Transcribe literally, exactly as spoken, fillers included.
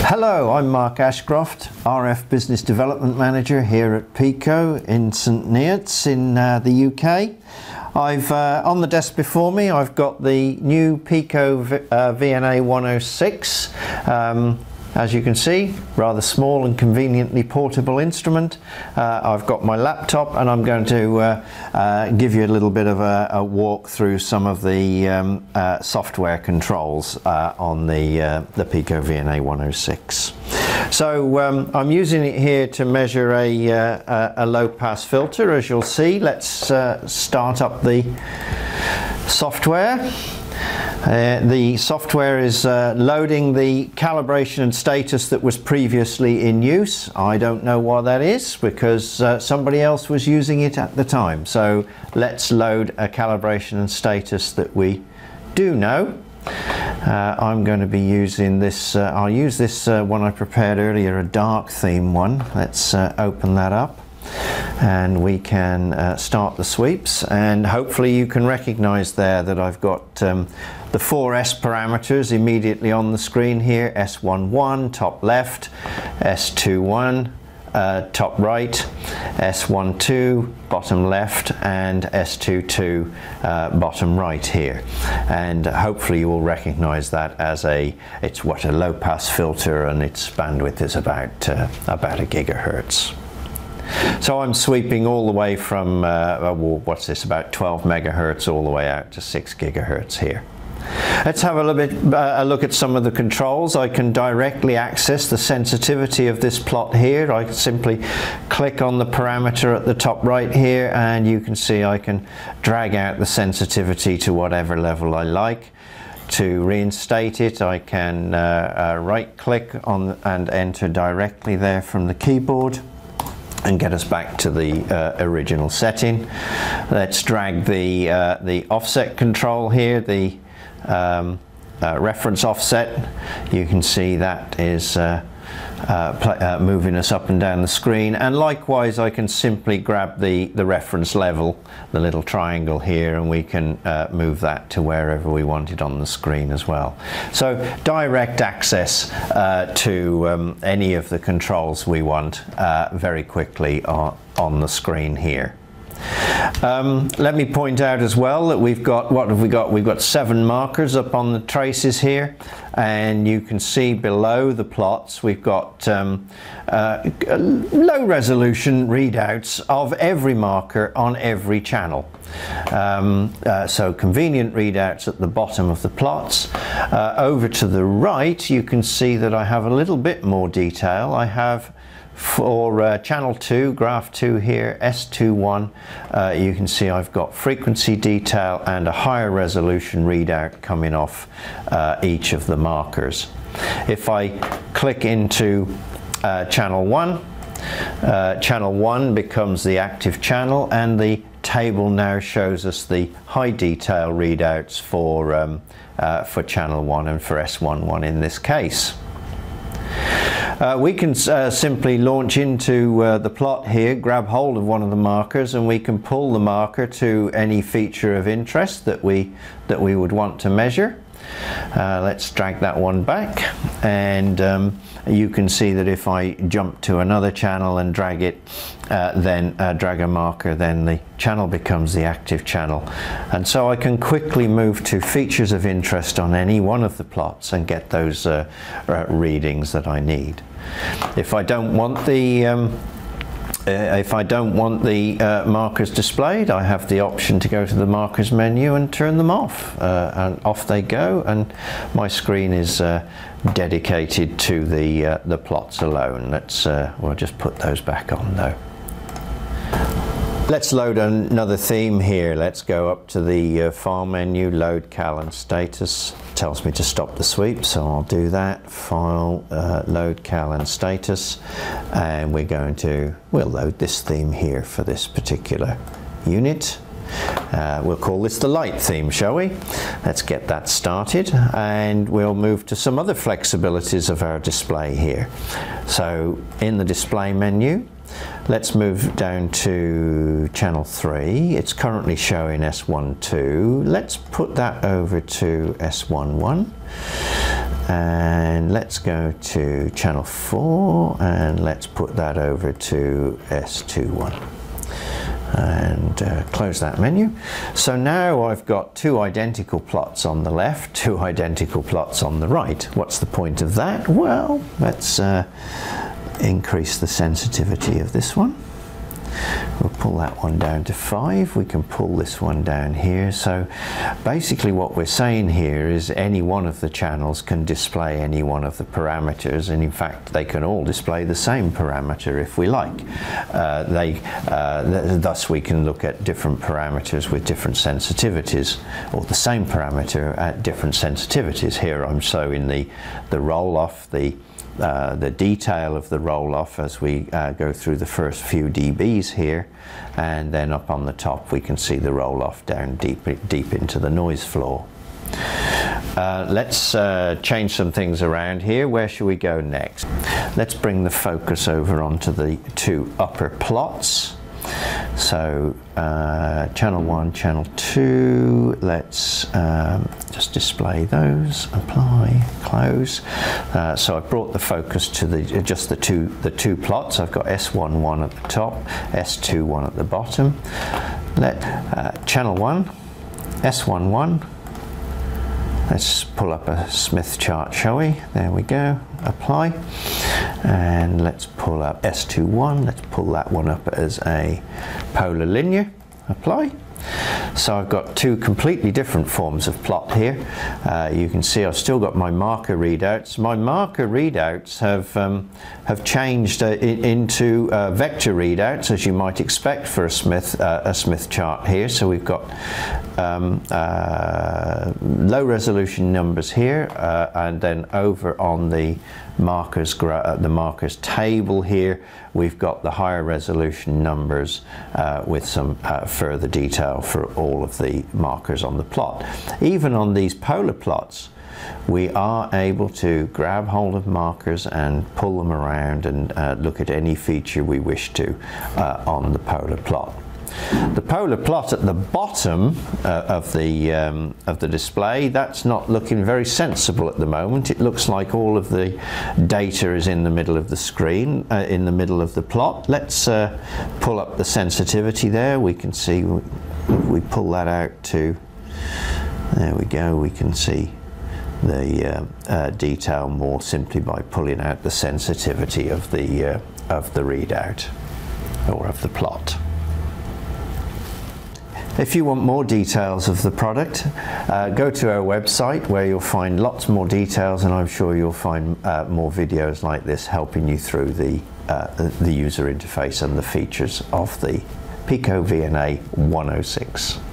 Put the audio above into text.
Hello, I'm Mark Ashcroft, R F Business Development Manager here at Pico in St Neots in uh, the U K. I've uh, on the desk before me I've got the new Pico v uh, V N A one oh six. Um, As you can see, rather small and conveniently portable instrument. Uh, I've got my laptop and I'm going to uh, uh, give you a little bit of a, a walk through some of the um, uh, software controls uh, on the, uh, the Pico V N A one oh six. So um, I'm using it here to measure a, uh, a low pass filter, as you'll see. Let's uh, start up the software. Uh, the software is uh, loading the calibration and status that was previously in use. I don't know why that is, because uh, somebody else was using it at the time. So let's load a calibration and status that we do know. Uh, I'm going to be using this, uh, I'll use this uh, one I prepared earlier, a dark theme one. Let's uh, open that up. And we can uh, start the sweeps, and hopefully you can recognize there that I've got um, the four S parameters immediately on the screen here: S one one top left, S two one uh, top right, S one two bottom left, and S two two uh, bottom right here. And hopefully you will recognize that as a, it's what, a low pass filter, and its bandwidth is about uh, about a gigahertz. So I'm sweeping all the way from, uh, well, what's this, about twelve megahertz all the way out to six gigahertz here. Let's have a little bit uh, a look at some of the controls. I can directly access the sensitivity of this plot here. I can simply click on the parameter at the top right here, and you can see I can drag out the sensitivity to whatever level I like. To reinstate it, I can uh, uh, right click on and enter directly there from the keyboard and get us back to the uh, original setting. Let's drag the uh, the offset control here, the um, uh, reference offset. You can see that is uh, uh, uh, moving us up and down the screen, and likewise I can simply grab the the reference level, the little triangle here, and we can uh, move that to wherever we want it on the screen as well. So direct access uh, to um, any of the controls we want uh, very quickly on, on the screen here. Um, let me point out as well that we've got, what have we got? We've got seven markers up on the traces here, and you can see below the plots we've got um, uh, low resolution readouts of every marker on every channel. Um, uh, so convenient readouts at the bottom of the plots. Uh, over to the right you can see that I have a little bit more detail. I have for uh, channel two, graph two here, S two one, uh, you can see I've got frequency detail and a higher resolution readout coming off uh, each of the markers. If I click into uh, channel one, uh, channel one becomes the active channel, and the table now shows us the high detail readouts for, um, uh, for channel one and for S one one in this case. Uh, we can uh, simply launch into uh, the plot here, grab hold of one of the markers, and we can pull the marker to any feature of interest that we that we would want to measure. Uh, let's drag that one back, and um, you can see that if I jump to another channel and drag it, uh, then uh, drag a marker, then the channel becomes the active channel, and so I can quickly move to features of interest on any one of the plots and get those uh, uh, readings that I need. If I don't want the um, Uh, if I don't want the uh, markers displayed, I have the option to go to the markers menu and turn them off, uh, and off they go, and my screen is uh, dedicated to the uh, the plots alone. Let's uh, we'll just put those back on though. Let's load another theme here. Let's go up to the uh, file menu, load cal and status. It tells me to stop the sweep, so I'll do that. File, uh, load cal and status, and we're going to, we'll load this theme here for this particular unit. Uh, we'll call this the light theme, shall we? Let's get that started, and we'll move to some other flexibilities of our display here. So in the display menu, let's move down to channel three. It's currently showing S one two. Let's put that over to S one one. and let's go to channel four and let's put that over to S two one. And uh, close that menu. So now I've got two identical plots on the left, two identical plots on the right. What's the point of that? Well, let's uh, increase the sensitivity of this one. We'll pull that one down to five. We can pull this one down here. So basically what we're saying here is any one of the channels can display any one of the parameters, and in fact they can all display the same parameter if we like. Uh, they, uh, th thus we can look at different parameters with different sensitivities, or the same parameter at different sensitivities. Here I'm showing the, the roll-off, the Uh, the detail of the roll-off as we uh, go through the first few dBs here, and then up on the top we can see the roll-off down deep, deep into the noise floor. Uh, let's uh, change some things around here. Where should we go next? Let's bring the focus over onto the two upper plots. So uh, channel one, channel two, let's um, just display those, apply, close. Uh, so I've brought the focus to the just the two the two plots. I've got S one one at the top, S two one at the bottom. Let uh, channel one, S one one. Let's pull up a Smith chart, shall we? There we go, apply. And let's pull up S two one, let's pull that one up as a polar linear, apply. So I've got two completely different forms of plot here. Uh, you can see I've still got my marker readouts. My marker readouts have um, have changed uh, in, into uh, vector readouts, as you might expect for a Smith uh, a Smith chart here. So we've got um, uh, low resolution numbers here, uh, and then over on the markers uh, the markers table here we've got the higher resolution numbers uh, with some uh, further detail for all of the markers on the plot. Even on these polar plots we are able to grab hold of markers and pull them around and uh, look at any feature we wish to uh, on the polar plot. The polar plot at the bottom uh, of the um, of the display, that's not looking very sensible at the moment. It looks like all of the data is in the middle of the screen, uh, in the middle of the plot. Let's uh, pull up the sensitivity there. We can see, if we pull that out to, there we go, we can see the uh, uh, detail more simply by pulling out the sensitivity of the uh, of the readout or of the plot. If you want more details of the product, uh, go to our website where you'll find lots more details, and I'm sure you'll find uh, more videos like this helping you through the, uh, the user interface and the features of the PicoVNA one oh six.